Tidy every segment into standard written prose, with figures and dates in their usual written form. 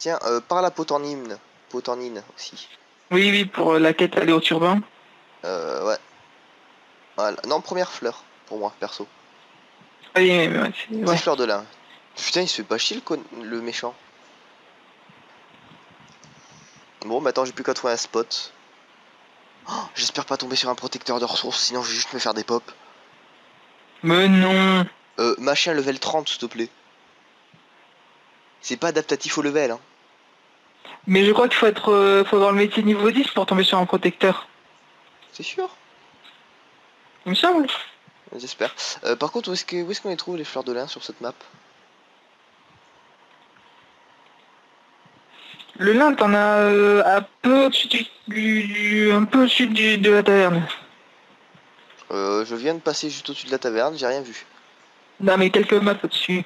Tiens, par la potanine. Potanine aussi. Oui, oui, pour la quête aller au turbin. Ouais. Voilà. Non, première fleur, pour moi, perso. Ah oui, ouais, C'est ouais. fleur de lin. Putain, il se fait pas chier le méchant. Bon, maintenant j'ai plus qu'à trouver un spot. Oh, j'espère pas tomber sur un protecteur de ressources, sinon je vais juste me faire des pops. Mais non. Machin level 30, s'il te plaît. C'est pas adaptatif au level, hein. Mais je crois qu'il faut avoir le métier niveau 10 pour tomber sur un protecteur. C'est sûr? Il me semble. J'espère. Par contre, où est-ce qu'on les trouve les fleurs de lin sur cette map? Le lin, t'en as un peu au-dessus un peu au-dessus de la taverne. Je viens de passer juste au-dessus de la taverne, j'ai rien vu. Non, mais quelques maps au-dessus.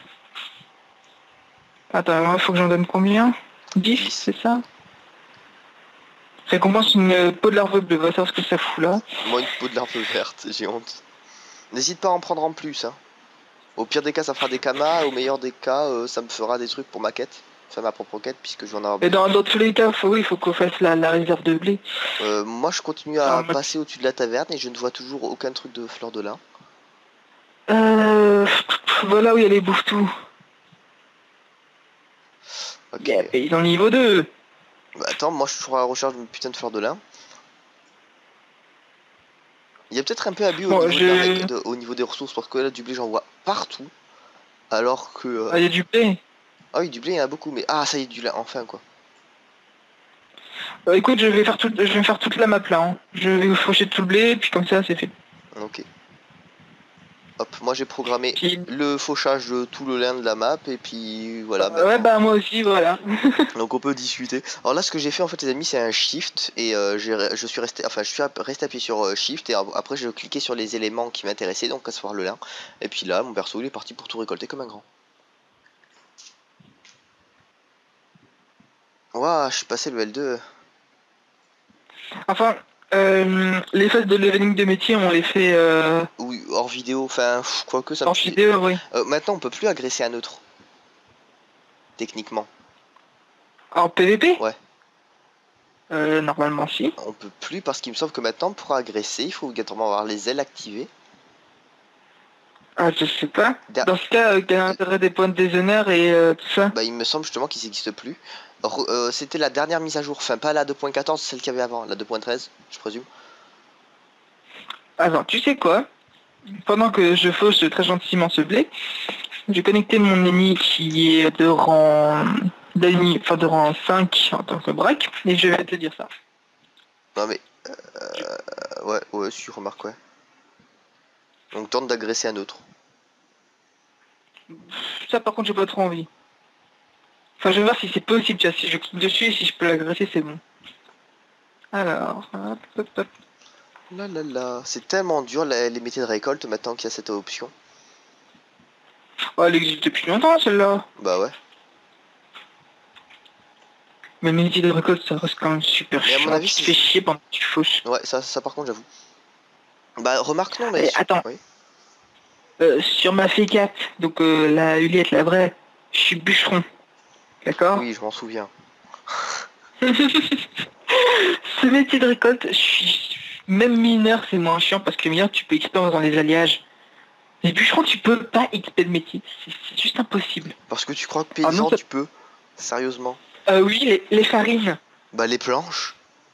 Attends, il faut que j'en donne combien 10, 10. c'est ça? Récompense une peau de larve bleue, va savoir ce que ça fout là. Moi, une peau de larve verte, j'ai honte. N'hésite pas à en prendre en plus, hein. Au pire des cas, ça fera des kamas, au meilleur des cas, ça me fera des trucs pour ma quête. Enfin, ma propre quête, puisque je vais en avoir Et besoin. dans tous les cas, oui, il faut qu'on fasse la réserve de blé. Moi, je continue Alors, à passer au-dessus de la taverne et je ne vois toujours aucun truc de fleur de lin. Euh... Voilà où il y a les bouffes-tout. Ok. Yeah, paysan niveau 2. Bah, attends, moi, je suis toujours à la recherche d'une putain de fleur de lin. Il y a peut-être un peu abus au Bon, niveau au niveau des ressources, parce que là, du blé, j'en vois partout. Alors que... Ah, il y a du blé. Ah oui, du blé, il y en a beaucoup, mais... Ah, ça y est, du lin, enfin, quoi. Écoute, je vais faire toute la map là. Hein. Je vais faucher tout le blé, puis comme ça, c'est fait. Ok. Hop, moi, j'ai programmé Puis, le fauchage de tout le lin de la map, et puis voilà, ouais, maintenant. bah moi aussi, voilà. Donc on peut discuter. Alors là, ce que j'ai fait en fait, les amis, c'est un shift et je suis resté, enfin, je suis resté appuyé sur shift et après j'ai cliqué sur les éléments qui m'intéressaient, donc à savoir le lin. Et puis là, mon perso, il est parti pour tout récolter comme un grand. Waouh, je suis passé le L2. Enfin, les phases de leveling de métier, on les fait Oui, hors vidéo, enfin, quoique ça me en suit. vidéo, oui. Maintenant, on peut plus agresser un neutre, techniquement. En PVP Ouais, normalement, si. on peut plus parce qu'il me semble que maintenant, pour agresser, il faut obligatoirement avoir les ailes activées. Ah, je sais pas. Da- Dans ce cas, quel intérêt des points de déshonneur et tout ça? Bah, il me semble justement qu'ils n'existent plus. C'était la dernière mise à jour, enfin pas la 2.14, celle qu'il y avait avant, la 2.13, je présume. Attends, tu sais quoi? Pendant que je fauche très gentiment ce blé, j'ai connecté mon ennemi qui est de rang enfin de rang 5 en tant que braque, et je vais te dire ça. Non mais, ouais, ouais, si, remarque, ouais. Donc tente d'agresser un autre. Ça par contre j'ai pas trop envie. Enfin je vais voir si c'est possible, tu vois, si je clique dessus et si je peux l'agresser c'est bon. Alors, hop, hop, hop. Là là là, c'est tellement dur les métiers de récolte maintenant qu'il y a cette option. Oh, elle existe depuis longtemps celle-là. Bah ouais. Mais le métier de récolte ça reste quand même super Mais à mon chiant, avis, tu te fais c'est... chier pendant que tu fauches. Ouais, ça par contre, j'avoue. Bah remarque, non, mais... Et attends, Oui. sur ma F4, donc la Juliette, la vraie, je suis bûcheron, d'accord? Oui, je m'en souviens. Ce métier de récolte, je suis... Même mineur, c'est moins chiant parce que mineur, tu peux XP dans les alliages. Les bûcherons, tu peux pas XP de métier. C'est juste impossible. Parce que tu crois que Ah non, paysan, tu peux? Sérieusement? oui, les farines. Bah les planches?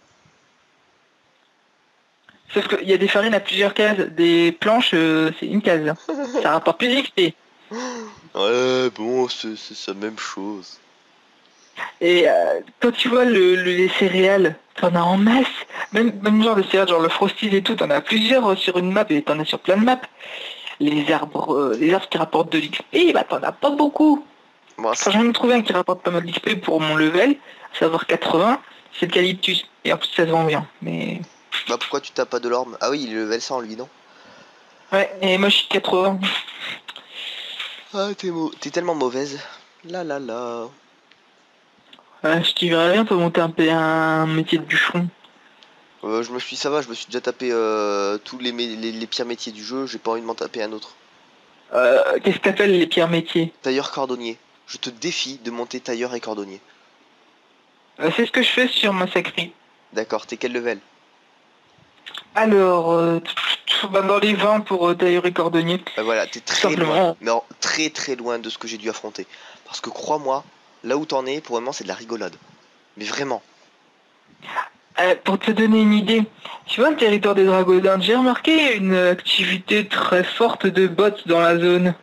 Sauf qu'il y a des farines à plusieurs cases. Des planches, c'est une case. Ça rapporte plus d'XP. Ouais, bon, c'est la même chose. Et quand tu vois les céréales, t'en as en masse. Même genre de céréales, genre le Frosties et tout, t'en as plusieurs sur une map et t'en as sur plein de maps. Les arbres qui rapportent de l'XP, bah t'en as pas beaucoup. Moi, Enfin, j'en ai trouvé un qui rapporte pas mal d'XP pour mon level, à savoir 80, c'est l'eucalyptus. Et en plus, ça se vend bien. Mais. bah pourquoi tu tapes pas de l'orme? Ah oui, il est level 100 lui, non? Ouais, et moi je suis 80. Ah, t'es tellement mauvaise. Là là là. Je t'y verrais bien pour monter un métier de bûcheron. Ça va, je me suis déjà tapé tous les pires métiers du jeu, j'ai pas envie de m'en taper un autre. Qu'est-ce que t'appelles les pires métiers? Tailleur cordonnier. je te défie de monter tailleur et cordonnier. C'est ce que je fais sur Massacri. D'accord, t'es quel level? Alors, dans les 20 pour tailleur et cordonnier. Bah voilà, t'es Tout très loin, simplement. mais alors, très très loin de ce que j'ai dû affronter. Parce que crois-moi, là où t'en es, pour le moment, c'est de la rigolade. Mais vraiment. Pour te donner une idée, tu vois le territoire des Dragodins, j'ai remarqué une activité très forte de bots dans la zone.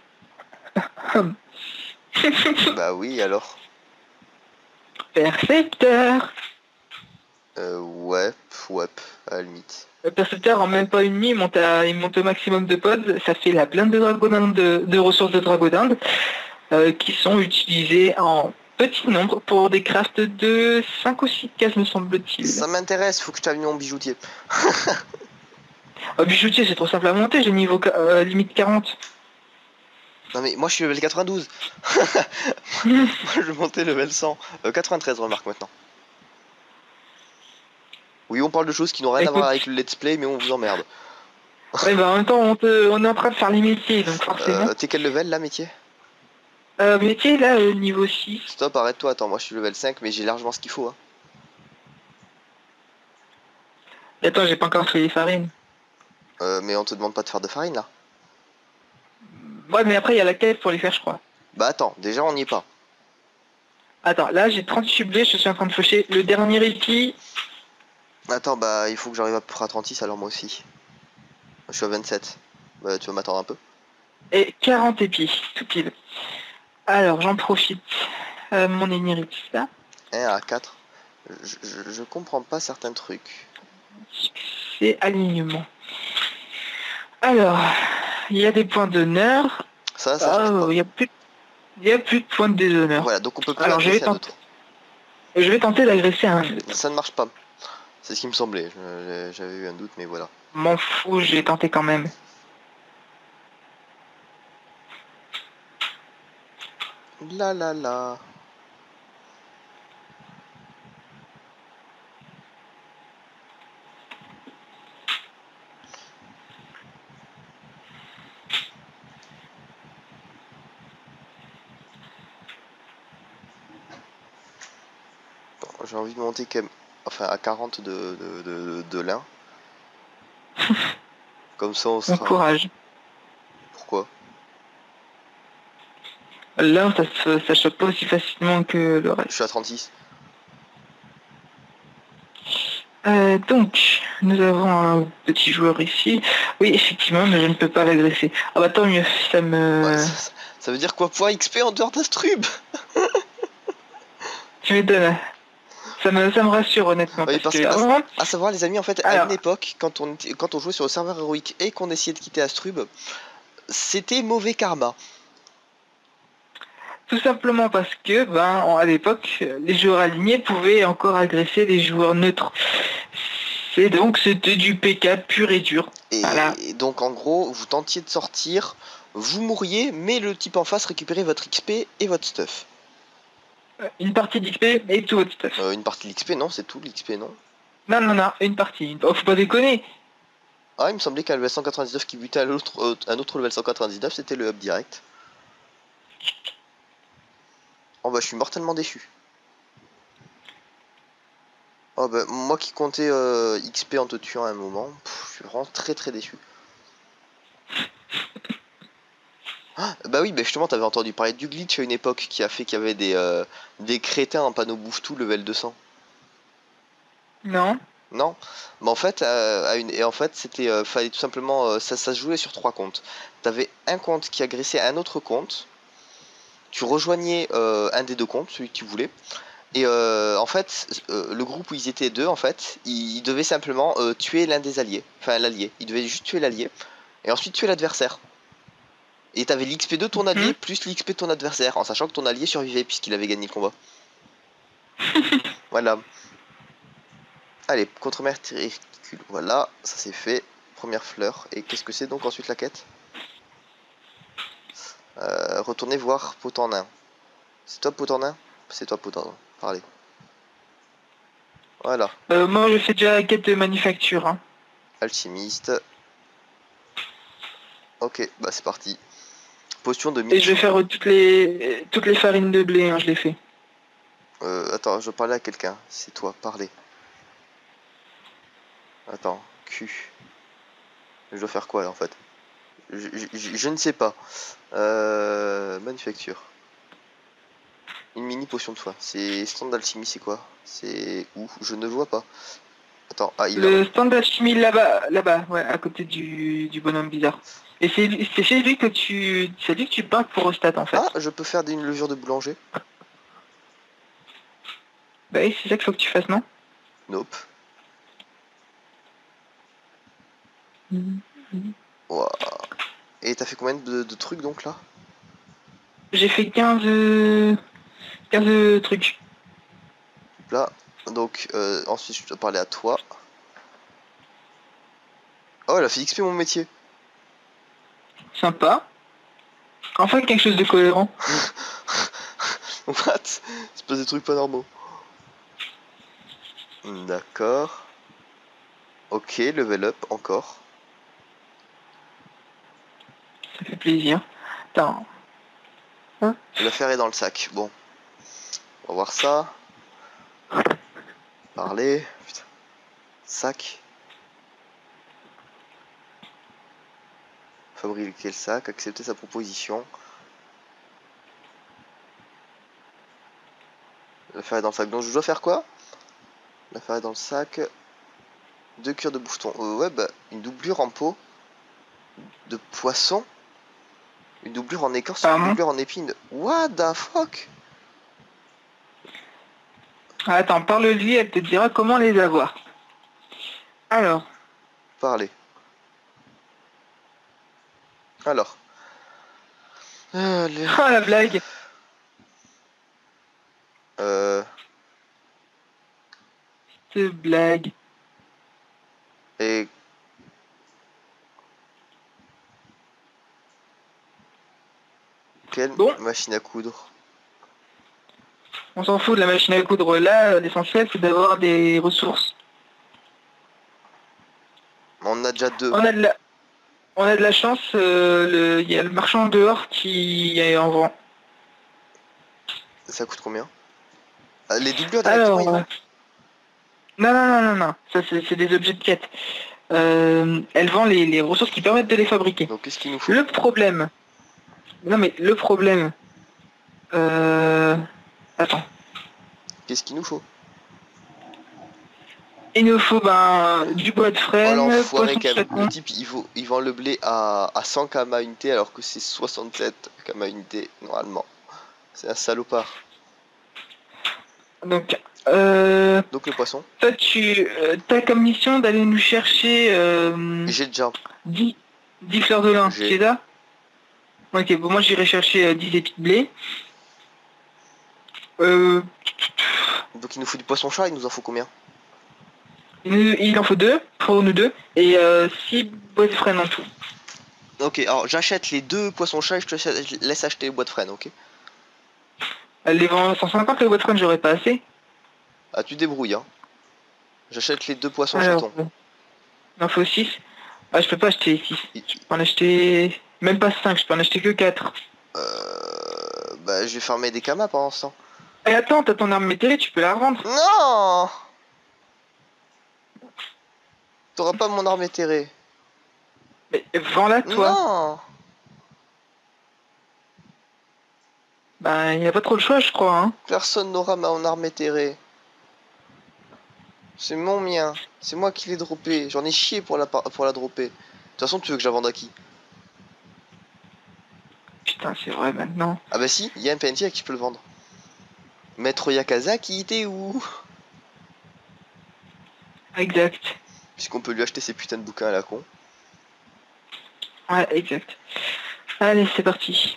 Bah oui, alors. Percepteur. Ouais, ouais, à la limite. Le percepteur en même pas une nuit il monte au maximum de pods, ça fait la blinde de Dragodin de ressources de Dragodin qui sont utilisées en petit nombre pour des crafts de 5 ou 6 cases me semble-t-il. Ça m'intéresse, faut que je t'amène mon bijoutier. Bijoutier c'est trop simple à monter, j'ai niveau limite 40. Non mais moi je suis level 92. Moi je vais monter level 100. 93 remarque maintenant. Oui, on parle de choses qui n'ont rien à voir avec le let's play, mais on vous emmerde. Ouais, bah en même temps on est en train de faire les métiers, donc forcément. T'es quel level là, métier? Métier là, niveau 6. Stop, arrête-toi, attends, moi je suis level 5, mais j'ai largement ce qu'il faut. Hein. Attends, j'ai pas encore fait les farines. Mais on te demande pas de faire de farine là. Ouais, mais après il y a la quête pour les faire, je crois. Bah attends, déjà on n'y est pas. Attends, là j'ai 38 blés, je suis en train de faucher le dernier épi. Attends, bah il faut que j'arrive à peu près à 36 alors moi aussi. Je suis à 27. Bah tu vas m'attendre un peu. Et 40 épis, tout pile. Alors j'en profite. Mon énirix là. 1 à 4. Je comprends pas certains trucs. C'est alignement. Alors, il y a des points d'honneur. Ça change pas. Il y a plus de points de déshonneur. Voilà, donc on peut plus Alors agresser un autre. je vais tenter d'agresser un. Ça ne marche pas. C'est ce qui me semblait. J'avais eu un doute, mais voilà. M'en fous, je vais tenter quand même. La la la. Bon, j'ai envie de monter quand même, enfin à 40 de l'un. Comme ça on Bon sera... courage. Pourquoi? Là, ça choque pas aussi facilement que le Je reste. suis à 36. Donc, nous avons un petit joueur ici. Oui, effectivement, mais je ne peux pas l'agresser. Ah bah tant mieux, ça me... Ouais, ça veut dire quoi? Point XP en dehors d'Astrub? Tu m'étonnes. Ça me rassure honnêtement. Oui, parce parce que... que, à savoir les amis, en fait, à Alors, une époque, quand on jouait sur le serveur héroïque et qu'on essayait de quitter Astrub, c'était mauvais karma. tout simplement parce que, à l'époque, les joueurs alignés pouvaient encore agresser les joueurs neutres. C'était du PK pur et dur. Et Voilà. donc en gros, vous tentiez de sortir, vous mourriez, mais le type en face récupérait votre XP et votre stuff. Une partie d'XP et tout votre stuff. Une partie de l'XP, non, c'est tout l'XP, non? Non, une partie. Oh, faut pas déconner. Ah, il me semblait qu'un level 199 qui butait à un autre level 199, c'était le up direct. Oh bah je suis mortellement déçu. Oh bah moi qui comptais XP en te tuant à un moment, je suis vraiment très très déçu. Ah, bah oui, bah justement t'avais entendu parler du glitch à une époque qui a fait qu'il y avait des crétins en panneau bouffe-tout level 200. Non. Non, mais en fait, c'était, fallait tout simplement, ça se jouait sur 3 comptes. T'avais un compte qui agressait un autre compte, tu rejoignais un des 2 comptes, celui que tu voulais, et en fait, le groupe où ils étaient deux, en fait, ils devaient simplement tuer l'un des alliés, enfin l'allié, ils devaient juste tuer l'allié, et ensuite tuer l'adversaire. Et t'avais l'XP de ton allié plus l'XP de ton adversaire, en sachant que ton allié survivait puisqu'il avait gagné le combat. Voilà. Allez, contre-meurtre ridicule. Voilà, ça c'est fait. Première fleur. Et qu'est-ce que c'est donc ensuite la quête? Retournez voir pot en nain. C'est toi pot en nain? C'est toi pot en nain. Parlez. Voilà. Moi, je fais déjà la quête de manufacture. Hein. Alchimiste. Ok, bah c'est parti. Potion de Et mini. je vais faire toutes les farines de blé, hein, je les fais. Attends, je parlais à quelqu'un. C'est toi, parlez. Attends, Q. Je dois faire quoi là en fait? Je ne sais pas. Manufacture. Une mini potion de soin. C'est stand d'alchimie, c'est quoi? C'est où? Je ne vois pas. Attends, ah il est là. Le stand d'alchimie là-bas, ouais, à côté du bonhomme bizarre. Et c'est chez lui que c'est lui que tu peins pour Ostat en fait. Ah, je peux faire une levure de boulanger? Bah oui, c'est ça qu'il faut que tu fasses, non? Nope. Ouah. Et t'as fait combien de trucs donc là? J'ai fait 15 trucs. Là, donc ensuite je dois parler à toi. Oh, elle a fait XP mon métier. Sympa. Enfin quelque chose de cohérent. What? C'est pas des trucs pas normaux. D'accord. Ok, level up encore. Ça fait plaisir. Attends. Hein? L'affaire est dans le sac. Bon. On va voir ça. Parler. Putain. Sac. Fabriquer le sac. Accepter sa proposition. L'affaire est dans le sac. Donc je dois faire quoi? L'affaire est dans le sac. 2 cures de boucheton. Ouais, bah, une doublure en peau. De poisson. Une doublure en écorce. Une doublure en épine. What the fuck? Ah, attends, parle-lui, elle te dira comment les avoir. Alors. Parler. Alors. Oh la blague. Cette blague. Et quelle machine à coudre? On s'en fout de la machine à coudre. Là, l'essentiel, c'est d'avoir des ressources. On a déjà 2. On a de la chance. Il y a le marchand dehors qui est en vent. Ça coûte combien? Les doublures directement, ils vendent? Non. Ça, c'est des objets de quête. Elle vend les ressources qui permettent de les fabriquer. Donc qu'est-ce qu'il nous faut? Le problème. Non mais le problème. Attends. Qu'est-ce qu'il nous faut? Il nous faut du bois de frêne. Oh l'enfoiré quand même. Le type il vend le blé à 100 km unité alors que c'est 67 km unité normalement. C'est un salopard. Donc le poisson. Toi t'as comme mission d'aller nous chercher J'ai déjà 10 fleurs de lin, c'est ça? Ok, bon moi j'irai chercher 10 épis de blé. Donc il nous faut du poisson chat, il nous en faut combien? Il en faut 2 pour nous deux et 6 bois de frêne en tout. Ok, alors j'achète les 2 poissons chats et je te laisse acheter les bois de frêne, ok? Elle les vend 150 les bois de frêne, j'aurais pas assez. Ah tu débrouilles hein. J'achète les 2 poissons chatons. Il en faut 6. Ah je peux pas acheter 6. Je peux en acheter même pas 5, je peux en acheter que 4. Bah je vais farmer des kamas pendant ce temps. Et attends, t'as ton arme métallée, tu peux la revendre. Non. T'auras pas mon arme éthérée. Mais vends-la toi. Non. Bah y a pas trop le choix je crois hein. Personne n'aura mon arme éthérée. C'est mon mien. C'est moi qui l'ai droppé. J'en ai chié pour la dropper. De toute façon tu veux que je la vende à qui? Putain c'est vrai maintenant. Ah bah si, il y a un PNJ à qui je peux le vendre. Maître Yakazaki, t'es où? Exact. Puisqu'on peut lui acheter ses putains de bouquins à la con. Ouais exact. Allez c'est parti.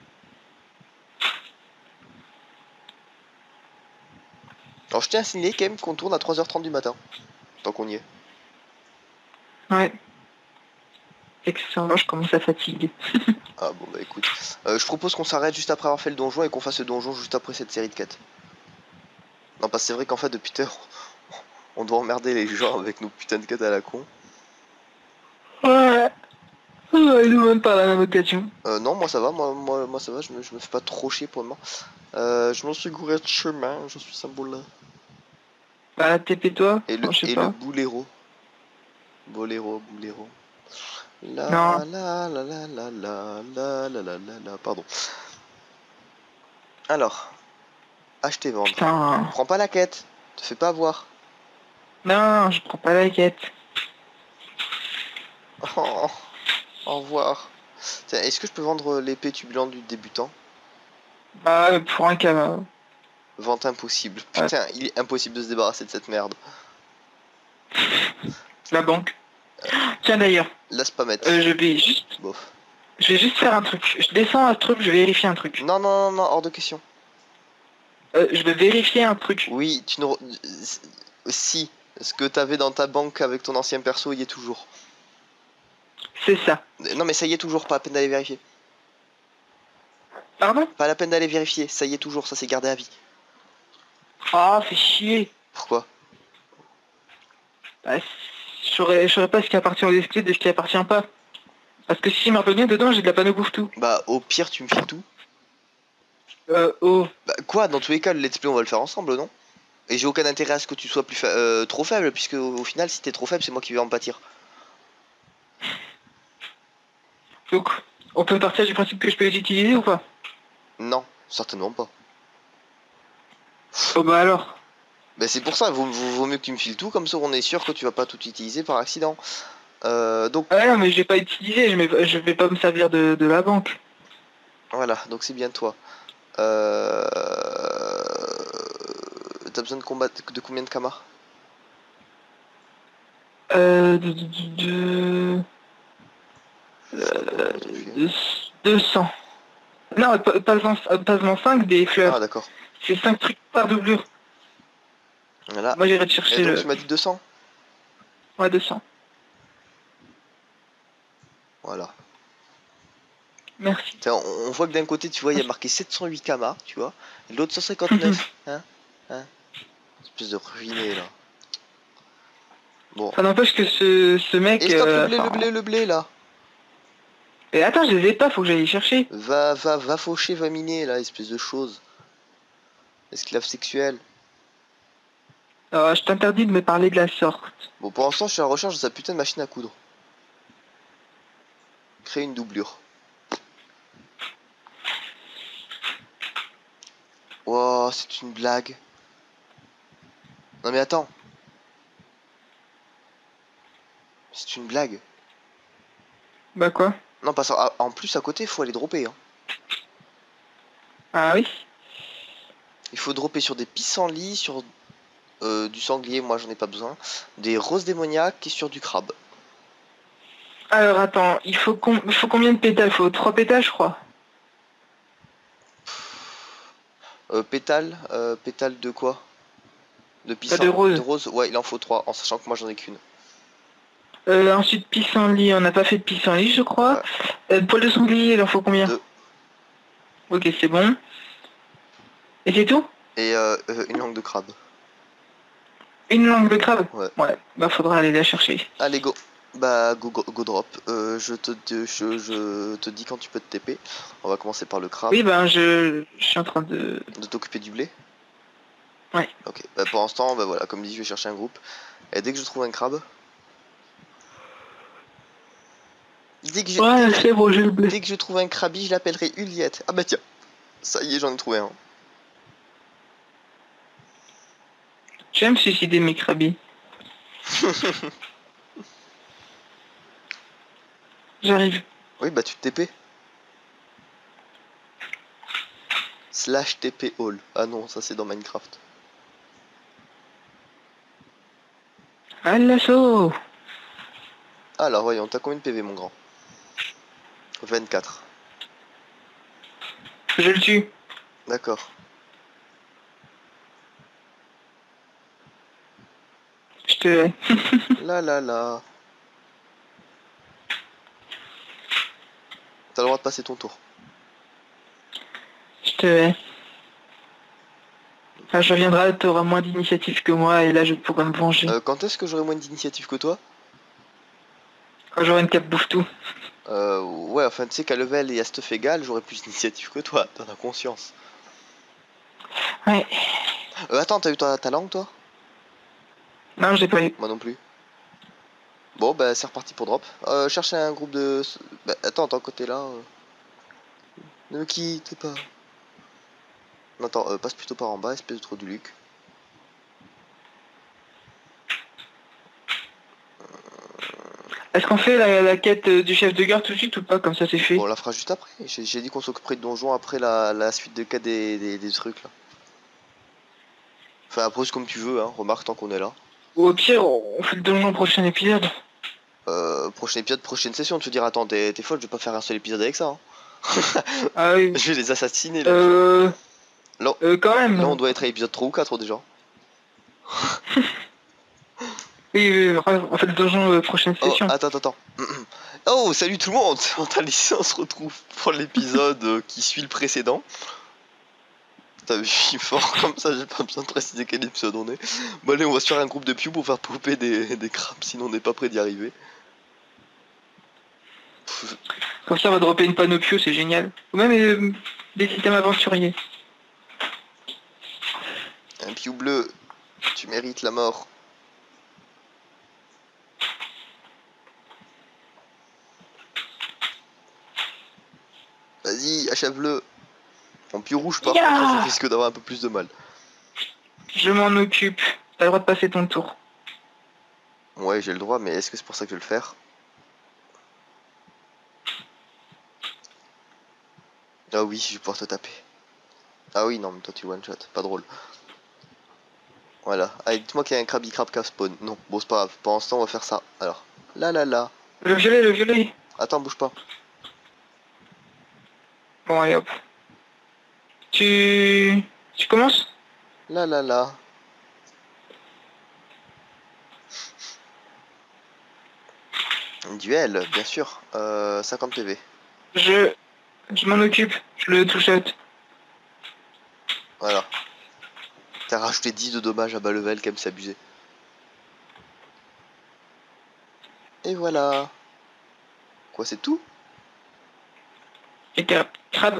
Alors je tiens à signaler quand même qu'on tourne à 3h30 du matin. Tant qu'on y est. Ouais. Excellent, je commence à fatiguer. Ah bon bah écoute. Je propose qu'on s'arrête juste après avoir fait le donjon et qu'on fasse le donjon juste après cette série de quêtes. Non parce que c'est vrai qu'en fait depuis tout à l'heure, on doit emmerder les gens avec nos putains de quêtes à la con. Ouais. et nous-mêmes par la même occasion. Non, moi ça va, moi ça va, je me fais pas trop chier pour le moment. Je m'en suis gouré de chemin, je suis un boulot. Bah, TP-toi, Et enfin, je sais le pas. boléro. Boléro. Non, La, pardon. Alors, acheter, vendre. putain. Prends pas la quête, te fais pas avoir. Non, je prends pas la quête. Oh, au revoir. Tiens, est-ce que je peux vendre l'épée tubulante du débutant? Bah, pour un cas. Vente impossible. Ouais. Putain, il est impossible de se débarrasser de cette merde. La banque. Tiens d'ailleurs, La spamette. je vais juste faire un truc. Je descends à ce truc, je vais vérifier un truc. Non, hors de question. Je vais vérifier un truc. Oui, tu ne... Si, ce que t'avais dans ta banque avec ton ancien perso, il y est toujours. C'est ça. Non, mais ça y est toujours, pas la peine d'aller vérifier. Pardon? Pas la peine d'aller vérifier, ça y est toujours, ça s'est gardé à vie. Ah, fais chier. Pourquoi? Bah, je saurais pas ce qui appartient au display de ce qui appartient pas. Parce que si je me rappelle bien, dedans j'ai de la panneau bouffe-tout. Bah, au pire, tu me files tout. Oh. Bah, quoi, dans tous les cas, le let's play, on va le faire ensemble, non? Et j'ai aucun intérêt à ce que tu sois plus trop faible, puisque au final, si t'es trop faible, c'est moi qui vais en pâtir. Donc, on peut partir du principe que je peux les utiliser ou pas? Non, certainement pas. Oh bah alors. Bah, c'est pour ça, vaut mieux que tu me files tout, comme ça on est sûr que tu vas pas tout utiliser par accident. Donc, Ah non, mais je vais pas utiliser, je vais pas me servir de la banque. voilà, donc c'est bien toi. T'as besoin de combattre de combien de kamas? De... 200. Non, pas 5 des fleurs. Ah, d'accord. C'est 5 trucs par doublure. Voilà. Moi j'irai te Et chercher donc le... tu m'as dit 200? Ouais, 200. Voilà. Merci. Tiens, on voit que d'un côté, tu vois, il y a marqué 708 kamas, tu vois. Et l'autre 159. Hein? Espèce de ruiné, là. Bon. Ça n'empêche que ce mec... Et stop enfin, le blé, là. Et attends, je les ai pas, faut que j'aille les chercher. Va faucher, va miner, là, espèce de chose. Esclave sexuel. Je t'interdis de me parler de la sorte. Bon, pour l'instant, je suis à la recherche de sa putain de machine à coudre. Créer une doublure. Wow, c'est une blague. Non mais attends. C'est une blague. Bah quoi? Non, parce qu'en plus, à côté, il faut aller dropper. Hein. Ah oui? Il faut dropper sur des pissenlits, sur du sanglier, moi j'en ai pas besoin. Des roses démoniaques et sur du crabe. Alors attends, il faut combien de pétales? Il faut 3 pétales je crois. Pétales pétales de quoi? De Pas de rose. De rose, ouais, il en faut 3, en sachant que moi j'en ai qu'une. Ensuite pissenlit, on n'a pas fait de pissenlit je crois. Ouais. Poil de sanglier, il en faut combien? 2. Ok, c'est bon. Et c'est tout? Et une langue de crabe. Une langue de crabe? Ouais. Ouais, bah faudra aller la chercher. Allez, go. Bah, go drop. Je te dis quand tu peux te TP. On va commencer par le crabe. Oui, ben je suis en train de... De t'occuper du blé. Ouais. Ok, bah pour l'instant, bah voilà, comme dit, je vais chercher un groupe. Et dès que je trouve un crabe... Ouais, c'est bon, j'ai le blé. Dès que je trouve un krabi, je l'appellerai Uliette. Ah bah tiens, ça y est, j'en ai trouvé un. J'aime suicider mes crabis. J'arrive. Oui, bah tu te TP. Slash TP all. Ah non, ça c'est dans Minecraft. À l'assaut. Alors voyons, t'as combien de PV mon grand? 24. Je le tue. D'accord. Je te hais. Là. T'as le droit de passer ton tour. Je te hais. Enfin, je reviendrai, t'auras moins d'initiative que moi et là je pourrai me venger. Quand est-ce que j'aurai moins d'initiative que toi? Quand j'aurai une cape bouffe tout. Ouais, enfin, tu sais qu'à level et à stuff égal, j'aurais plus d'initiative que toi, t'en as conscience. Ouais. Attends, t'as eu ta langue, toi? Non, j'ai pas eu. Moi non plus. Bon, bah, c'est reparti pour drop. Chercher un groupe de... Bah, attends, côté là. Ne me quitte pas. Attends, passe plutôt par en bas, espèce de trou du Luc. Est-ce qu'on fait la quête du chef de gare tout de suite ou pas? Comme ça, c'est fait. Bon, on la fera juste après. J'ai dit qu'on s'occuperait de donjon après la suite de cas des trucs, là. Enfin, après, c'est comme tu veux, hein. Remarque, tant qu'on est là. Ou au pire, on fait le donjon au prochain épisode. Prochain épisode, prochaine session, tu te diras, attends, t'es folle, je vais pas faire un seul épisode avec ça, hein. Ah oui. Je vais les assassiner, les Euh... Là, Quand même. là, on doit être à épisode 3 ou 4 déjà. Oui, on fait le donjon prochaine Oh, session. attends. Oh, salut tout le monde. On se retrouve pour l'épisode qui suit le précédent. T'as vu, je suis fort comme ça, j'ai pas besoin de préciser quel épisode on est. Bon allez, on va se faire un groupe de Pew pour faire popper des crabes, sinon on n'est pas près d'y arriver. Comme ça, on va dropper une panopio, c'est génial. Ou même des systèmes aventuriers. Un Pew bleu, tu mérites la mort. Vas-y, achève-le. En Pew rouge par contre, on risque d'avoir un peu plus de mal. Je m'en occupe. T'as le droit de passer ton tour. Ouais, j'ai le droit, mais est-ce que c'est pour ça que je vais le faire? Ah oui, je vais pouvoir te taper. Ah oui, non, mais toi tu one shot, pas drôle. Voilà. Allez, dites-moi qu'il y a un Krabby Crab qui spawn. Non, bon, c'est pas grave. Pour l'instant, on va faire ça. Alors, là. Le violet. Attends, bouge pas. Bon, allez hop. Tu commences? Là. Duel, bien sûr. 50 PV. Je m'en occupe. Je le touche-out. Voilà. T'as rajouté 10 de dommages à bas level, quand même, c'est abusé. Et voilà. Quoi, c'est tout? Et crabe.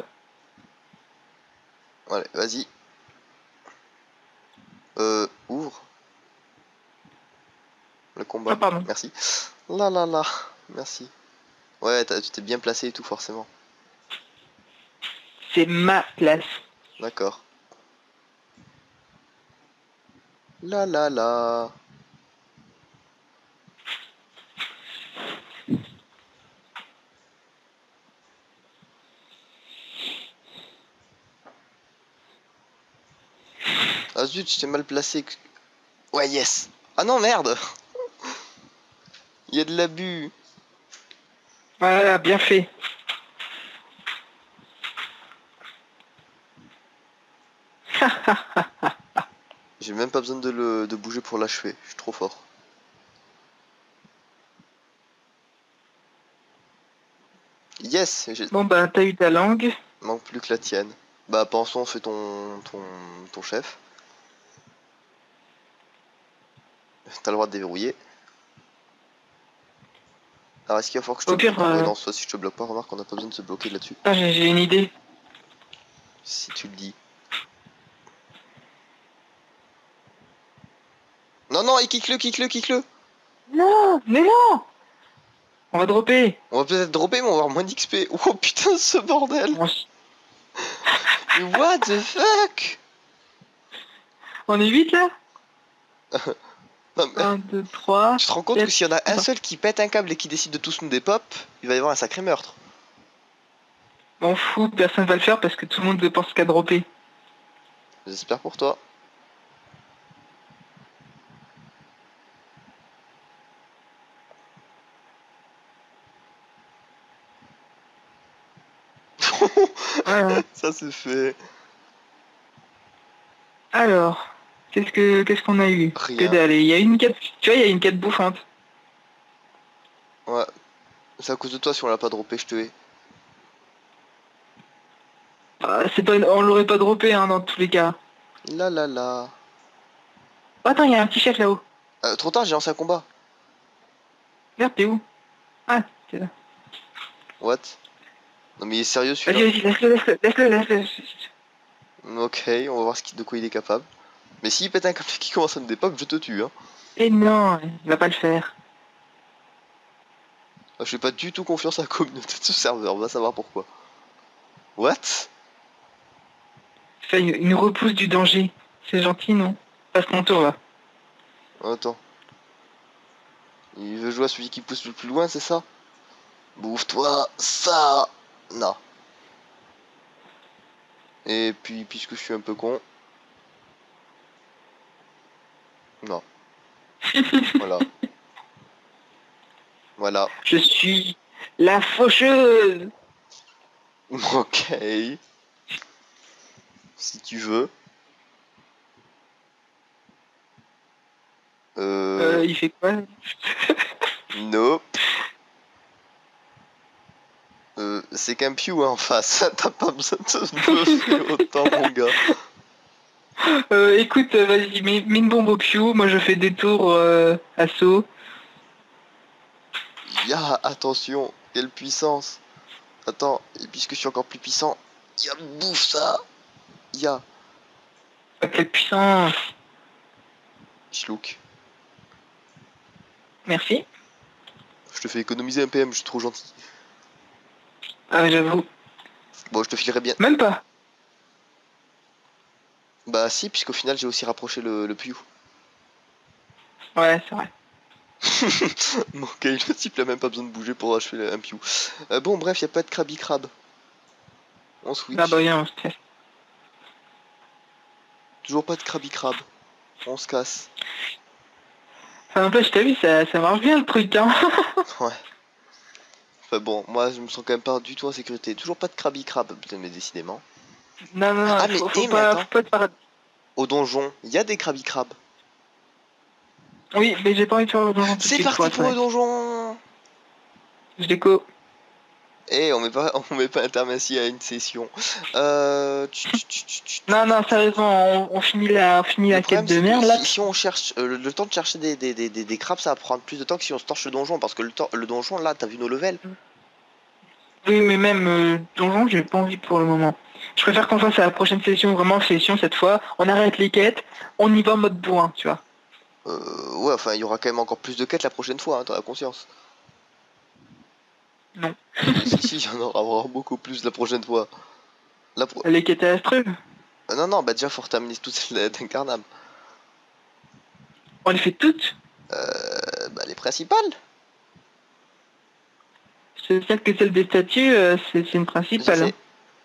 Allez, vas-y. Ouvre. Le combat. Ah, pardon. Merci. Là. Merci. Ouais, tu t'es bien placé et tout, forcément. C'est ma place. D'accord. Là. Ah zut, j'étais mal placé. Ouais, yes. Ah non, merde. Il y a de l'abus. Voilà, bien fait. J'ai même pas besoin de bouger pour l'achever. Je suis trop fort. Yes. Bon bah t'as eu ta langue. Manque plus que la tienne. Bah, pensons, fais ton chef. T'as le droit de déverrouiller. Alors, est-ce qu'il va falloir que je te Au pire, bloque? Ouais, non, soit si je te bloque pas, remarque qu'on n'a pas besoin de se bloquer là-dessus. Ah, j'ai une idée. Si tu le dis. Non, et kick-le. Non, mais non. On va dropper. On va peut-être dropper, mais on va avoir moins d'XP. Oh putain, ce bordel. Mais what the fuck? On est 8 là. Non, mais... 1, 2, 3. Tu te rends compte que s'il y en a un seul qui pète un câble et qui décide de tous nous dépop, il va y avoir un sacré meurtre. M'en fous, personne va le faire parce que tout le monde pense qu'à dropper. J'espère pour toi. Voilà. Ça c'est fait. Alors, qu'est-ce qu'on a eu? Rien. Que dalle. Il y a une quête, tu vois, il y a une quête bouffante. Ouais. C'est à cause de toi si on l'a pas droppé, je te hais. Ah, c'est pas, on l'aurait pas droppé hein, dans tous les cas. Là. Oh, attends, il y a un petit chef là-haut. Trop tard, j'ai lancé un combat. Merde, t'es où? Ah, t'es là. What? Non mais il est sérieux Vas-y, celui-là? vas-y, laisse-le. Ok, on va voir de quoi il est capable. Mais s'il pète un câble qui commence à me dépop, je te tue, hein. Et non, il va pas le faire. Je fais pas du tout confiance à la communauté de ce serveur, on va savoir pourquoi. What? Ça, il nous repousse du danger. C'est gentil, non? Passe mon tour, là. Attends. Il veut jouer à celui qui pousse le plus loin, c'est ça? Bouffe-toi ça! Non. Et puis, puisque je suis un peu con... Non. Voilà. Voilà. Je suis la faucheuse. Ok. Si tu veux. Il fait quoi? Nope. C'est qu'un Pew hein, en face. T'as pas besoin de faire autant, mon gars. Écoute, vas-y, mets une bombe au piou. Moi, je fais des tours assaut. Ya, attention. Quelle puissance. Attends, et puisque je suis encore plus puissant. Ya, bouffe ça. Ya. Ah, quelle puissance. Schlouk. Merci. Je te fais économiser un PM, je suis trop gentil. Ah, j'avoue. Bon, je te filerai bien. Même pas. Bah si, puisqu'au final j'ai aussi rapproché le Pew. Ouais, c'est vrai. Ok, le type a même pas besoin de bouger pour achever un Pew. Bon, bref, y a pas de Krabby Krab. On switch. Ah bah viens, on se teste. Toujours pas de Krabby Krab. On se casse. Enfin, n'empêche, t'as vu, ça marche bien le truc, hein. Ouais. Enfin bon, moi je me sens quand même pas du tout en sécurité. Toujours pas de Krabby Krab, putain, mais décidément. Non, Ah, mais, faut mais pas, attends. faut pas te paraître. Au donjon, y a des Krabby Krab. Oui, mais j'ai pas envie de faire le donjon tout de C'est suite, parti être pour le honnête. donjon. Je déco. Eh, on met pas un terme ainsi à une session. Non, sérieusement, on finit la Le quête problème, de c'est que merde, là. si on cherche le temps de chercher des crabes, ça va prendre plus de temps que si on se torche le donjon. Parce que le donjon, là, t'as vu nos levels? Oui, mais même donjon, j'ai pas envie pour le moment. Je préfère qu'on fasse à la prochaine session, vraiment session cette fois. On arrête les quêtes, on y va en mode bourrin, tu vois. Ouais, enfin, il y aura quand même encore plus de quêtes la prochaine fois, hein, t'en as conscience. Non. Si, il y en aura vraiment beaucoup plus la prochaine fois. Les quêtes à Astreux, Non, non, bah déjà, faut terminer toutes celles d'Incarnam. on les fait toutes. Bah, les principales. C'est celle que celle des statues, c'est une Je principale. sais. Hein.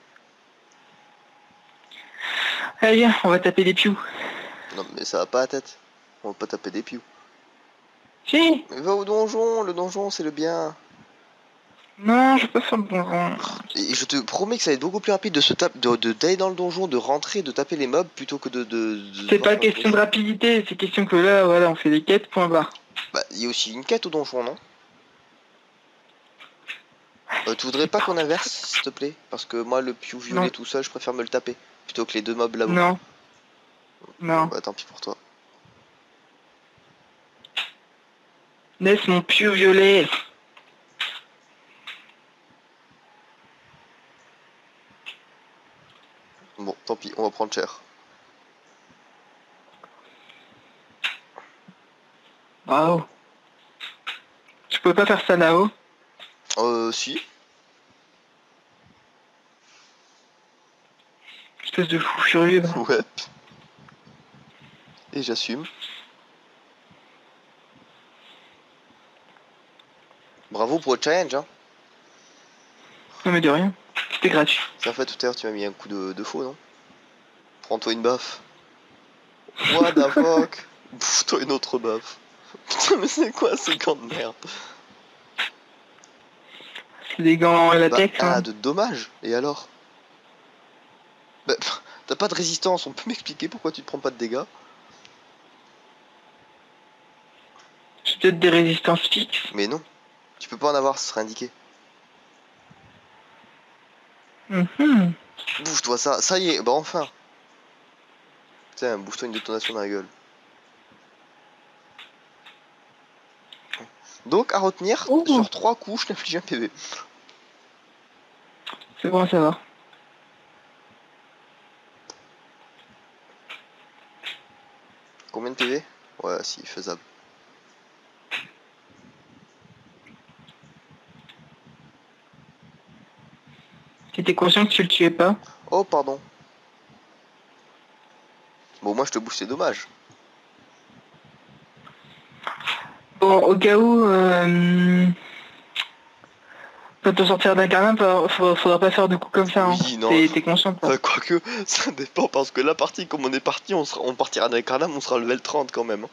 Allez, viens, on va taper des pious. Non, mais ça va pas à la tête. On va pas taper des pious. Si. Mais va au donjon, le donjon, c'est le bien. Non, je peux faire le donjon. Et je te promets que ça va être beaucoup plus rapide de se taper, d'aller dans le donjon, de rentrer, de taper les mobs plutôt que de C'est pas voir le question de donjon. rapidité, c'est question que là, voilà, on fait des quêtes, point barre. Bah, il y a aussi une quête au donjon, non? Tu voudrais pas qu'on inverse, s'il te plaît? Parce que moi, le piou violet Non, tout seul, je préfère me le taper. Plutôt que les deux mobs là-haut. non, Bon, non. bah, tant pis pour toi. Laisse mon pieu violet. Bon, tant pis, on va prendre cher. Waouh. Je peux pas faire ça là-haut. Si. Espèce de fou furieux. Ouais. Et j'assume. Bravo pour le challenge, hein. Non mais de rien. C'était gratuit. C'est en fait, tout à l'heure, tu m'as mis un coup de faux, non? Prends-toi une baffe. What the fuck? Bouffe-toi une autre baffe. Putain, mais c'est quoi ces gants de merde? C'est des gants Bah, latex. Hein. de dommages. Et alors? Bah, t'as pas de résistance, on peut m'expliquer pourquoi tu te prends pas de dégâts? C'est peut-être des résistances fixes. Mais non. Tu peux pas en avoir, ce serait indiqué. Mhm. Bouffe-toi ça. Ça y est, bah enfin. Tiens, bouffe-toi une détonation dans la gueule. Donc, à retenir, Ouh. sur 3 coups, je t'inflige un PV. C'est bon à savoir. Combien de PV? Ouais, si, faisable. T'étais conscient que tu le tuais pas? Oh, pardon. Bon, moi je te bouge, c'est dommage. Bon, au cas où, quand on sortira d'un carnat, faudra pas faire de coups comme ça. Hein. Oui, non. T'es conscient de ça? Quoique, ça dépend, parce que la partie, comme on est parti, on partira avec Arnam, on sera level 30 quand même.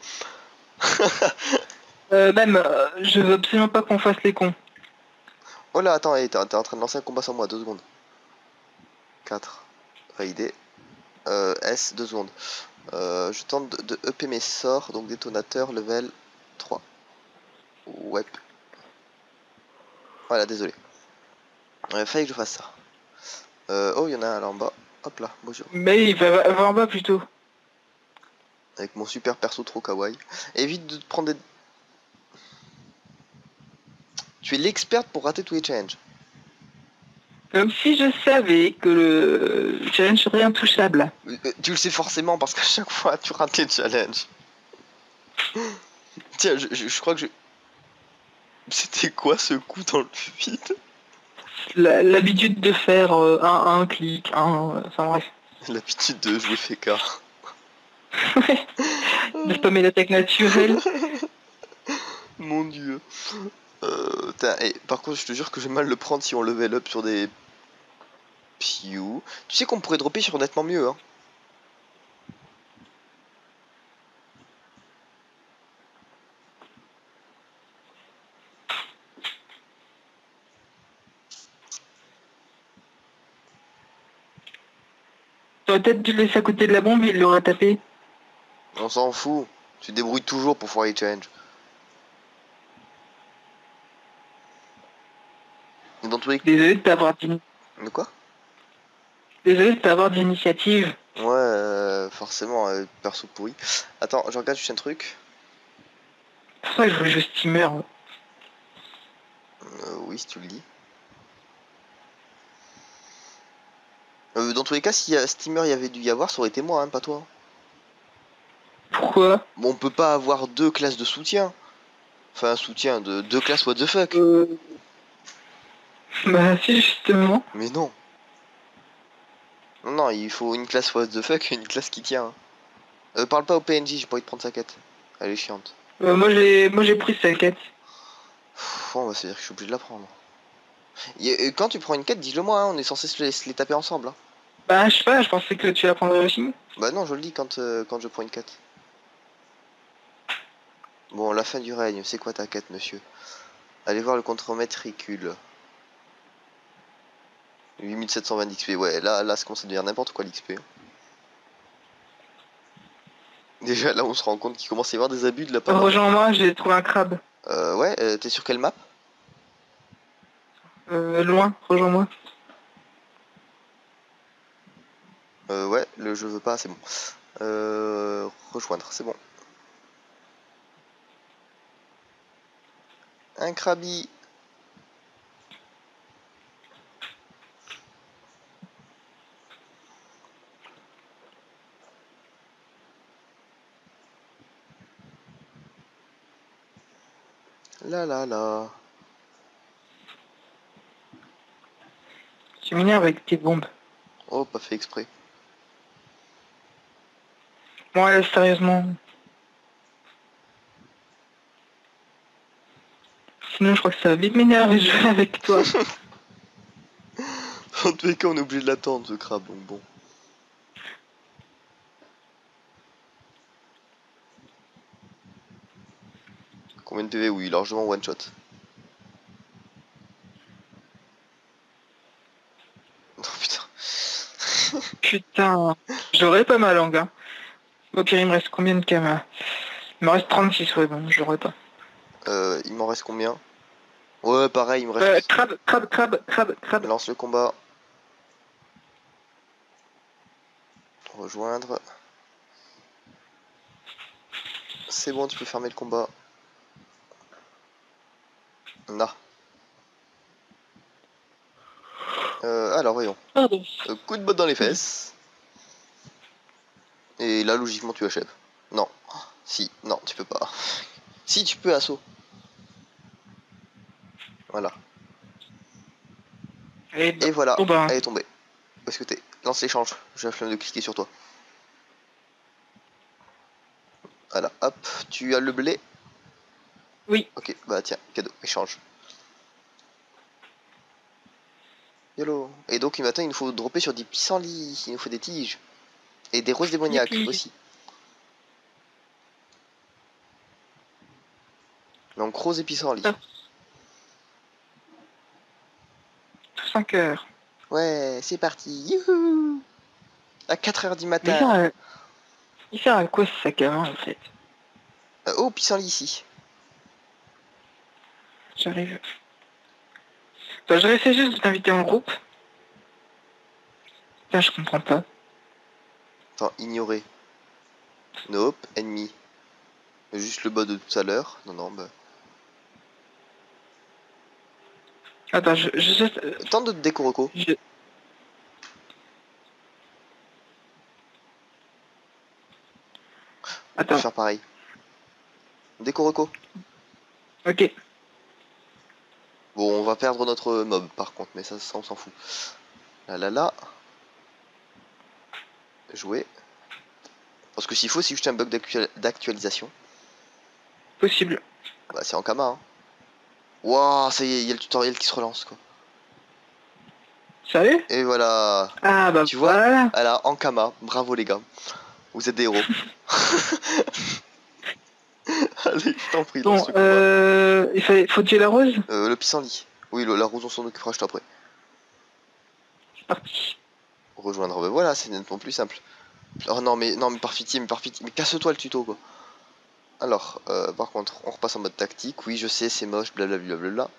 Je veux absolument pas qu'on fasse les cons. Oh là, attends, hey, t'es en train de lancer un combat sans moi, 2 secondes. 4. Validé. S, 2 secondes. Je tente de EP mes sorts, donc détonateur, level 3. Ouais. Voilà, désolé. Fallait que je fasse ça. Oh, il y en a un là en bas. Hop là, bonjour. Mais il va en bas plutôt. Avec mon super perso trop kawaii. Évite de te prendre des... Tu es l'experte pour rater tous les challenges. Comme si je savais que le challenge serait intouchable. Tu le sais forcément parce qu'à chaque fois tu rates les challenges. Tiens, je crois que je... C'était quoi ce coup dans le vide? L'habitude de faire un clic, enfin bref. L'habitude de jouer fécard. De spammer l'attaque naturelle. Mon dieu. Et par contre, je te jure que je vais mal le prendre si on level up sur des... Piou. Tu sais qu'on pourrait dropper sur nettement mieux, hein. T'aurais peut-être dû le laisser à côté de la bombe, il l'aurait tapé. On s'en fout. Tu te débrouilles toujours pour faire les challenges. Et dans tous les... Désolé de t'avoir dit. De quoi? Désolé de t'avoir d'initiative. Ouais, forcément, perso pourri. Attends, je regarde juste un truc. C'est pour ça que je joue steamer. Oui, si tu le dis. Dans tous les cas, si Steamer il y avait dû y avoir, ça aurait été moi, hein, pas toi. Pourquoi? Bon, on peut pas avoir 2 classes de soutien. Enfin, un soutien de 2 classes what the fuck. Bah si, justement. Mais non. Non, non, il faut une classe what the fuck et une classe qui tient. Parle pas au PNJ, j'ai pas envie de prendre sa quête. Elle est chiante. Moi j'ai pris sa quête. On va se dire que je suis obligé de la prendre. Quand tu prends une quête, dis-le moi, hein, on est censé se les taper ensemble. Hein. Bah je sais pas, je pensais que tu la prendrais aussi. Bah non, je le dis quand je prends une quête. Bon, la fin du règne, c'est quoi ta quête, monsieur? Allez voir le contremaître Ricule. 8720 d'XP, ouais, là, ça commence à devenir n'importe quoi l'XP. Déjà, là, on se rend compte qu'il commence à y avoir des abus de la part. Rejoins-moi, j'ai trouvé un crabe. Ouais, t'es sur quelle map? Loin, rejoins-moi. Ouais, le je veux pas, c'est bon. Rejoindre, c'est bon. Un krabi. La la la. Tu m'énerves avec tes bombes. Oh, pas fait exprès. Ouais, sérieusement. Sinon, je crois que ça va vite m'énerver de jouer avec toi. En tous les cas, on est obligé de l'attendre, ce crabe, donc bon. Combien de PV? Oui, largement one shot. Oh putain. Putain, j'aurais pas ma langue, hein. Ok, il me reste combien de camas? Il me reste 36, ouais, bon, je l'aurais pas. Il m'en reste combien? Ouais, pareil, il me reste... Crabe. Lance le combat. Rejoindre. C'est bon, tu peux fermer le combat. Non. Alors voyons. Pardon. Coup de botte dans les fesses. Et là, logiquement, tu achèves. Non. Si, non, tu peux pas. Si, tu peux, assaut. Voilà. Et voilà, Bon ben, elle est tombée. Où est-ce que t'es? Lance l'échange. J'ai la flemme de cliquer sur toi. Voilà, hop. Tu as le blé? oui. Ok, bah tiens, cadeau, échange. YOLO. Et donc, maintenant, il nous faut dropper sur des pissenlits. Il nous faut des tiges. Et des roses démoniaques Youpi. aussi. Donc, rose et pissenlit. Ah. 5 heures. Ouais, c'est parti. Youhou. À 4 h du Il matin. sert à, il sert à quoi ce sac à main en fait? Oh, pissenlit ici. J'arrive. Bah, je réessaie juste de t'inviter en groupe. Là, je comprends pas. Attends, ignorer. Nope, ennemi. Juste le bas de tout à l'heure. Non, non, bah. Attends, Tente de te décoroco. je- Je vais Attends, faire pareil. Décoroco. ok. Bon, on va perdre notre mob par contre, mais ça on s'en fout. Là, là, là. Jouer. Parce que s'il faut, c'est juste un bug d'actualisation. Possible. Bah, c'est en Kama, hein. Waouh, ça y est, il y a le tutoriel qui se relance, quoi. Sérieux? Et voilà. Ah bah Tu vois, voilà. elle a en Kama. Bravo, les gars. Vous êtes des héros. Allez, je t'en prie, lance Bon, le combat. faut tuer la rose? Le pissenlit. Oui, la rose, on s'en occupera juste après. C'est parti. Rejoindre. Bah, voilà, c'est nettement plus simple. Oh non, mais par pitié, mais casse-toi le tuto, quoi. Alors, par contre, on repasse en mode tactique. Oui, je sais, c'est moche, blablabla.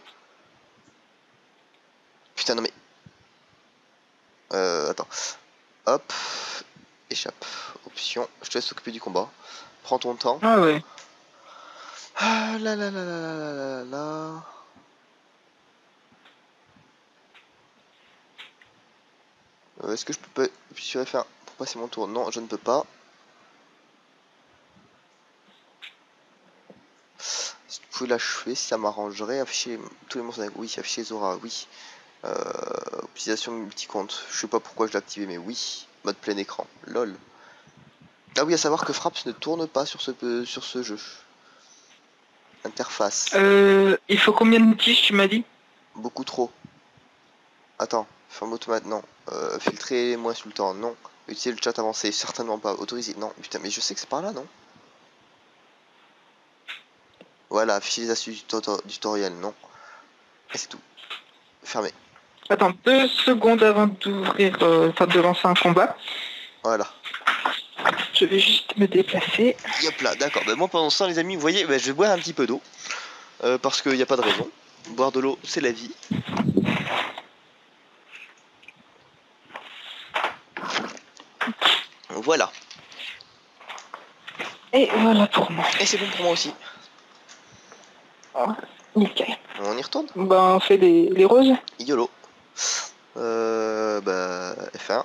Putain, non mais... attends. Hop. Échappe. Option. Je te laisse t'occuper du combat. Prends ton temps. Ah ouais. Ah là là là là là là là là. Est-ce que je peux pas appuyer sur F1 pour passer mon tour? Non, je ne peux pas. Si tu pouvais l'achever, si ça m'arrangerait. Afficher tous les monstres avec... Oui, afficher Zora, oui. Utilisation multi-compte. Je sais pas pourquoi je l'ai activé, mais oui. Mode plein écran. LOL. Ah oui, à savoir que Fraps ne tourne pas sur ce jeu. Interface. Il faut combien de tiges tu m'as dit? Beaucoup trop. Attends. Forme automate, non. Filtrer moins insultant, non. Utiliser le chat avancé, certainement pas. Autoriser, non. Putain, mais je sais que c'est par là, non? Voilà, afficher les astuces du tutoriel, non. Et c'est tout. Fermé. Attends, 2 secondes avant d'ouvrir, enfin de lancer un combat. Voilà. Je vais juste me déplacer. Yop là, d'accord. Bah, moi pendant ce temps, les amis, vous voyez, bah, je vais boire un petit peu d'eau. Parce qu'il n'y a pas de raison. Boire de l'eau, c'est la vie. Voilà. Et voilà pour moi. Et c'est bon pour moi aussi. Oh, nickel. On y retourne? Ben on fait les roses. YOLO. Bah, F1.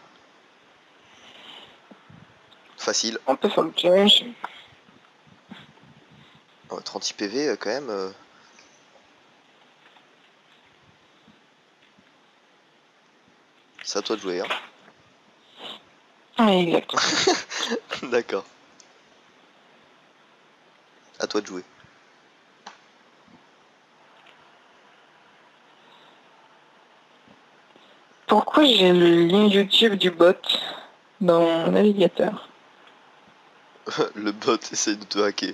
Facile. On peut faire le challenge. 36 PV quand même. C'est à toi de jouer, hein. Ouais, exact. D'accord. À toi de jouer. Pourquoi j'ai le lien YouTube du bot dans mon navigateur? Le bot essaye de te hacker.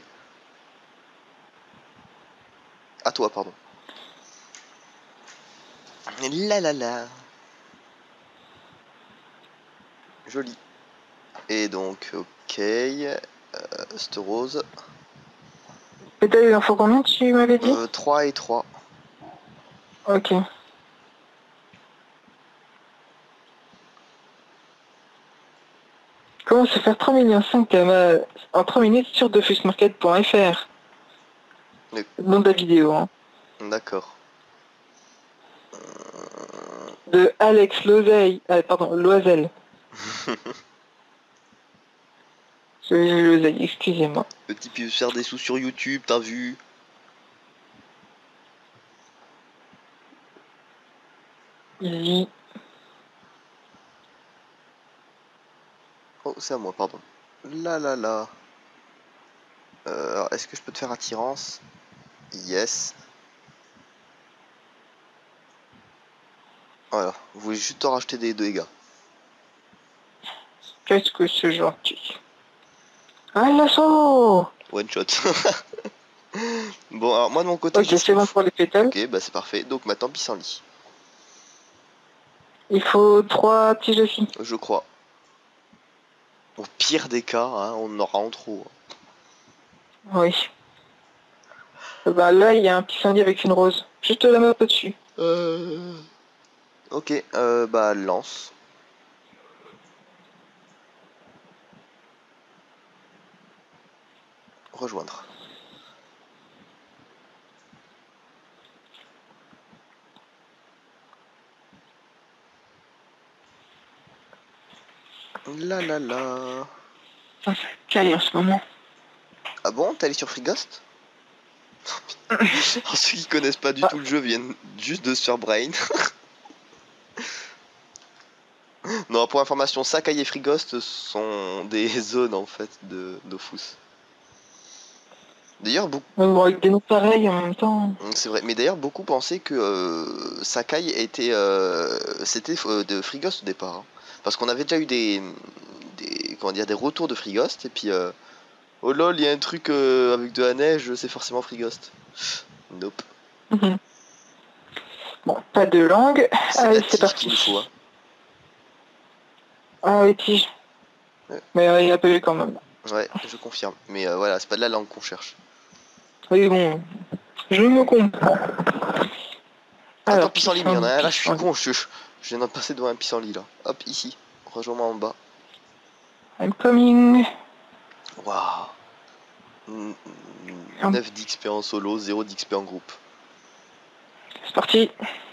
À toi, pardon. La la la. Joli. Et donc, ok. Cette rose. Et t'as eu l'info combien tu m'avais dit? 3 et 3. Ok. Comment se faire 3,5 millions en 3 minutes sur dofusmarket.fr? Mais- Nom de la vidéo, hein. D'accord. de Alex Loisel. Pardon, Loisel. Loisel, excusez-moi. Le type il veut se faire des sous sur YouTube, t'as vu? Il Oh, c'est à moi, pardon. Là là là. Alors, est-ce que je peux te faire attirance? Yes. Voilà, vous voulez juste en racheter des dégâts. Qu'est-ce que c'est gentil. Ah, l'assaut. One shot. Bon, alors moi de mon côté, Ok, c'est bon pour les pétales. Ok, bah c'est parfait. Donc maintenant, pissenlit. Il faut 3 tiges aussi. Je crois. Au pire des cas, hein, on en aura en trop. Oui. Bah là, il y a un pissenlit avec une rose. Juste la map au-dessus. Ok, bah lance. Rejoindre. Là là là. Ah, c'est calé en ce moment. Ah bon, t'es allé sur Free Ghost? Alors, ceux qui connaissent pas du tout le jeu viennent juste de se faire brain. Non, pour information, Sakai et Free Ghost sont des zones en fait de Dofus. D'ailleurs, beaucoup. Bon, avec des noms pareils en même temps. C'est vrai, mais d'ailleurs beaucoup pensaient que Sakai était c'était de Free Ghost au départ, hein. Parce qu'on avait déjà eu comment dire, des retours de Free Ghost et puis oh lol, il y a un truc avec de la neige, c'est forcément Free Ghost. Nope. Mhm. Bon, pas de langue. Allez, c'est parti. Qu'il me faut, hein. Ah oui, tige. Ouais. Mais il a pas eu quand même. Ouais, je confirme. Mais voilà, c'est pas de la langue qu'on cherche. Oui, bon. Je me comprends. Attends, pissenlit, mais il y en a un là, je suis pissenlit. con, je viens de passer devant un pissenlit là. Hop, ici. Rejoins-moi en bas. I'm coming. Waouh. 9 d'XP en solo, 0 d'XP en groupe. C'est parti.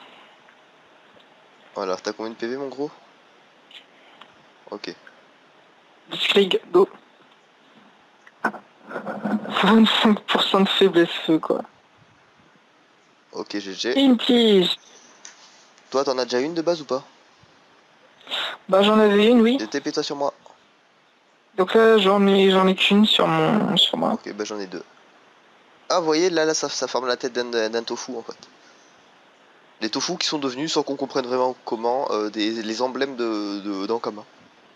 Voilà, t'as combien de PV mon gros? Ok. Disclick, go. 25% de faiblesse feu, quoi. Ok, GG. Une tige. Toi, t'en as déjà une de base ou pas? Bah, j'en avais une, oui. TP toi sur moi. Donc là, j'en ai qu'une sur moi. Ok, bah j'en ai deux. Ah, vous voyez, là, ça forme la tête d'un tofu en fait. Les tofu qui sont devenus, sans qu'on comprenne vraiment comment, les emblèmes d'Ankama.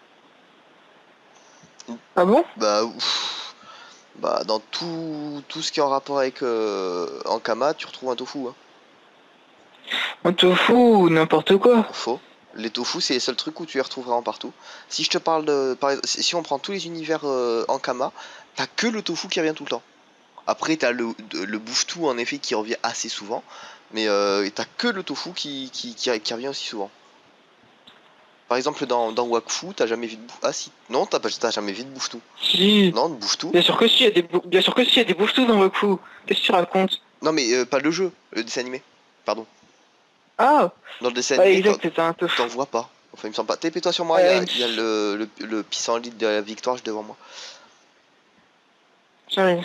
Ah bon? Bah, ouf. Bah, dans tout ce qui est en rapport avec Ankama, tu retrouves un tofu, hein. Un tofu ou n'importe quoi. Faux. Les tofu, c'est les seuls trucs où tu les retrouves vraiment partout. Si je te parle de. Par exemple, si on prend tous les univers Ankama, t'as que le tofu qui revient tout le temps. Après, t'as le bouffe-tout en effet qui revient assez souvent. Mais t'as que le tofu qui revient aussi souvent. Par exemple, dans Wakfu, t'as jamais vu de bouffe. Ah si, non, t'as jamais vu de bouffe-tout. Si. Non, de bouffe-tout. Bien sûr que si, bien sûr que si, il y a des bouffes dans Wakfu. Qu'est-ce que tu racontes? Non, mais pas le jeu, le dessin animé. Pardon. Ah, Dans le dessin ouais, animé, exact, c'est un tofu. t'en vois pas. Enfin, il me semble pas. TP-toi sur moi, il y a le pissenlit de la victoire juste devant moi. J'arrive.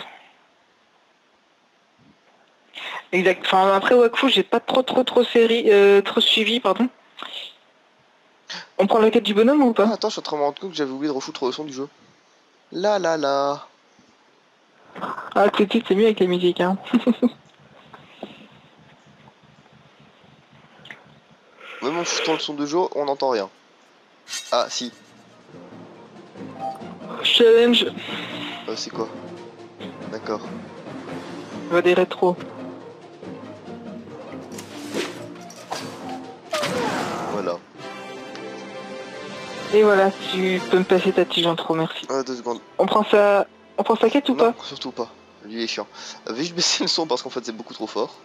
Exact. Enfin, après Wakfu, j'ai pas trop suivi, pardon. On prend la quête du bonhomme ou Ah, pas? attends, je suis en train de me rendre compte que j'avais oublié de refoutre le son du jeu. Là, là, là. Ah, tout de suite, c'est mieux avec la musique, hein. Même en foutant le son du jeu, on n'entend rien. Ah, si. Challenge. C'est quoi? D'accord. On va des rétros. Voilà. Et voilà, tu peux me passer ta tige en trop, merci. 2 secondes. On prend sa quête ou Non, pas? surtout pas. Lui, il est chiant. Vais juste baisser le son parce qu'en fait, c'est beaucoup trop fort.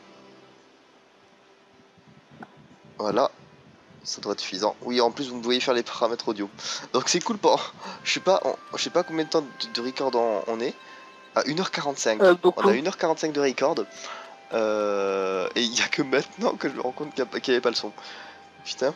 Voilà. Ça devrait être suffisant. Oui, en plus, vous me voyez faire les paramètres audio. Donc, c'est cool pour... Je sais pas combien de temps de record on est. À 1h45. Beaucoup. On a 1h45 de record. Et il y a que maintenant que je me rends compte qu'il n'y avait pas le son. Putain.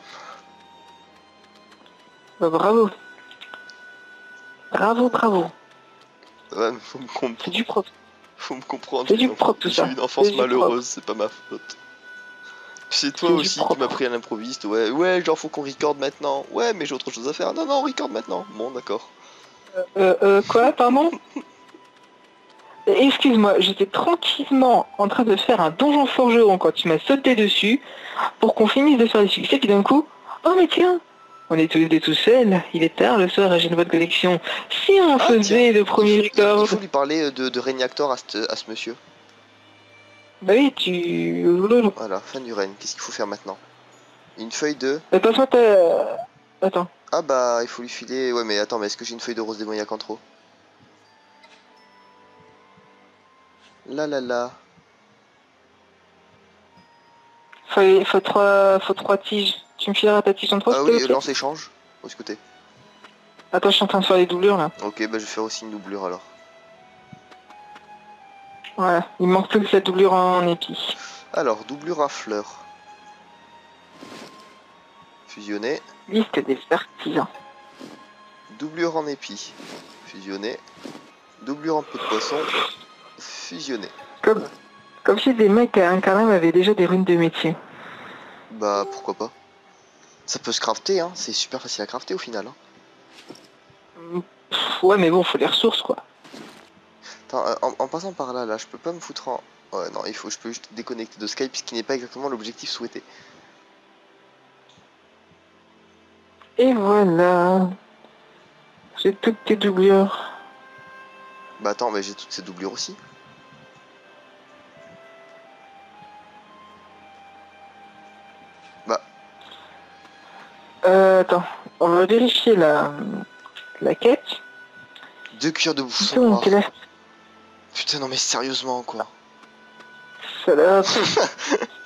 Bah, bravo. Bravo, bravo. Ouais, mais faut me comprendre. C'est du propre. Faut me comprendre. C'est du propre tout ça. J'ai eu une enfance C'est du malheureuse, c'est pas ma faute. C'est toi C'est du aussi qui propre. m'as pris à l'improviste. Ouais, ouais, genre faut qu'on recorde maintenant. Ouais, mais j'ai autre chose à faire. Non, non, on recorde maintenant. Bon, d'accord. Quoi, pardon? Excuse-moi, j'étais tranquillement en train de faire un donjon forgeron quand tu m'as sauté dessus pour qu'on finisse de faire des succès, puis d'un coup, oh mais tiens, on est tous les deux tout seuls, il est tard le soir et j'ai une bonne connexion. Si on Ah, faisait tiens, le premier il record. faut lui parler de Reignator à ce monsieur. Bah oui, tu... Voilà, fin du règne. Qu'est-ce qu'il faut faire maintenant? Une feuille de... Passe-moi ta... Attends. Ah bah, il faut lui filer... Ouais, mais attends, mais est-ce que j'ai une feuille de rose démoniaque en trop? Là, là, là. Faut trois tiges. Tu me fileras ta tige en trois, Ah s'il te oui, plaît? lance échange. Où est-ce que t'es? Attends, je suis en train de faire les doublures là. Ok, bah je vais faire aussi une doublure alors. Voilà, il me manque plus que cette doublure en épi. Alors, doublure à fleurs. Fusionner. Liste des artisans. Doublure en épi. Fusionner. Doublure en peau de poisson. Fusionner. Comme si des mecs à un carême avaient déjà des runes de métier. Bah, pourquoi pas. Ça peut se crafter, hein. C'est super facile à crafter au final. Hein. Ouais, mais bon, faut les ressources quoi. Attends, en passant par là, je peux pas me foutre en... Ouais, non, je peux juste déconnecter de Skype, ce qui n'est pas exactement l'objectif souhaité. Et voilà. J'ai toutes tes doublures. Bah attends, mais j'ai toutes ces doublures aussi. Bah, Attends, on va vérifier la quête. 2 cuillères de bouffe Donc, noire. là, Putain, non mais sérieusement, quoi. salope.